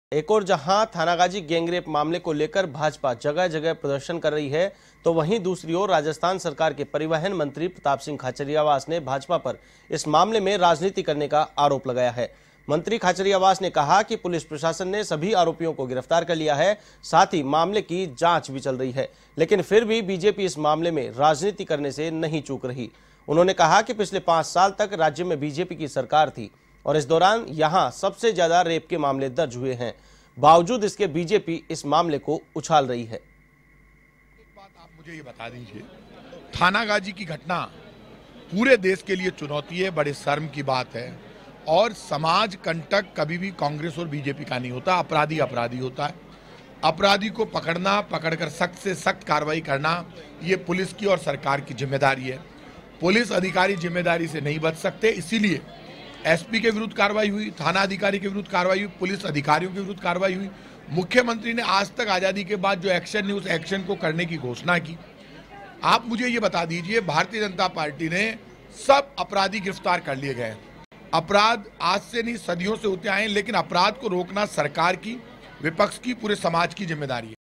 एक और जहां थानागाजी गैंगरेप मामले को लेकर भाजपा जगह जगह प्रदर्शन कर रही है, तो वहीं दूसरी ओर राजस्थान सरकार के परिवहन मंत्री प्रताप सिंह खाचरियावास ने भाजपा पर इस मामले में राजनीति करने का आरोप लगाया है। मंत्री खाचरियावास ने कहा कि पुलिस प्रशासन ने सभी आरोपियों को गिरफ्तार कर लिया है, साथ ही मामले की जांच भी चल रही है, लेकिन फिर भी बीजेपी इस मामले में राजनीति करने से नहीं चूक रही। उन्होंने कहा कि पिछले 5 साल तक राज्य में बीजेपी की सरकार थी और इस दौरान यहां सबसे ज्यादा रेप के मामले दर्ज हुए हैं। बावजूद इसके बीजेपी इस मामले को उछाल रही है। एक बात आप मुझे ये बता दीजिए, थानागाजी की घटना पूरे देश के लिए चुनौती है, बड़े शर्म की बात है। और समाज कंटक कभी भी कांग्रेस और बीजेपी का नहीं होता, अपराधी अपराधी होता है। अपराधी को पकड़ना, पकड़कर सख्त से सख्त कार्रवाई करना, ये पुलिस की और सरकार की जिम्मेदारी है। पुलिस अधिकारी जिम्मेदारी से नहीं बच सकते, इसीलिए एसपी के विरुद्ध कार्रवाई हुई, थाना अधिकारी के विरुद्ध कार्रवाई हुई, पुलिस अधिकारियों के विरुद्ध कार्रवाई हुई। मुख्यमंत्री ने आज तक आज़ादी के बाद जो एक्शन है उस एक्शन को करने की घोषणा की। आप मुझे ये बता दीजिए, भारतीय जनता पार्टी ने सब अपराधी गिरफ्तार कर लिए गए। अपराध आज से नहीं, सदियों से होते आए हैं, लेकिन अपराध को रोकना सरकार की, विपक्ष की, पूरे समाज की जिम्मेदारी है।